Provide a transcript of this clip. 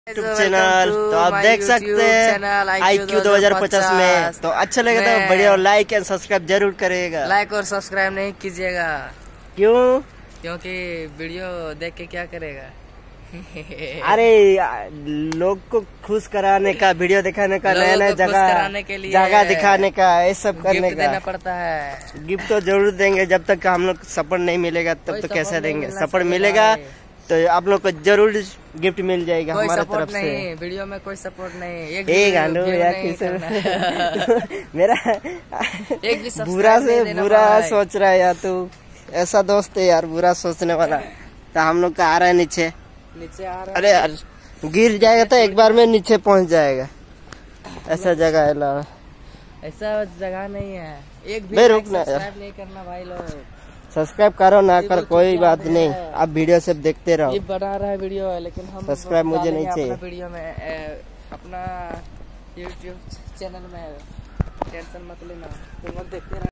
YouTube channel. तो आप देख सकते हैं IQ 2050 में। तो अच्छा लगे तो बढ़िया लाइक एंड सब्सक्राइब जरूर करेगा। लाइक और सब्सक्राइब नहीं कीजिएगा। क्यों? क्योंकि वीडियो देख के क्या करेगा? अरे लोग को खुश कराने का, वीडियो दिखाने का, नया नया जगह दिखाने का, ये सब करने का देना पड़ता है। गिफ्ट तो जरूर देंगे। जब तक हम लोग सपोर्ट नहीं मिलेगा तब तो कैसे देंगे? सपोर्ट मिलेगा तो आप लोग को जरूर गिफ्ट मिल जाएगा हमारा तरफ से। वीडियो में कोई सपोर्ट नहीं। मेरा बुरा से बुरा सोच रहा है यार तू। ऐसा दोस्त है यार बुरा सोचने वाला। तो हम लोग का आ रहा है नीचे आ रहा है। अरे यार गिर जाएगा तो एक बार में नीचे पहुंच जाएगा। ऐसा जगह है, ऐसा जगह नहीं है। एक भी सब्सक्राइब नहीं करना भाई लोग। सब्सक्राइब करो ना कर कोई बात नहीं, आप वीडियो सब देखते रहो। ये बना रहा है वीडियो लेकिन हम सब्सक्राइब मुझे नहीं चाहिए। वीडियो में अपना YouTube चैनल में टेंशन मत लेना, तुम देखते रहो।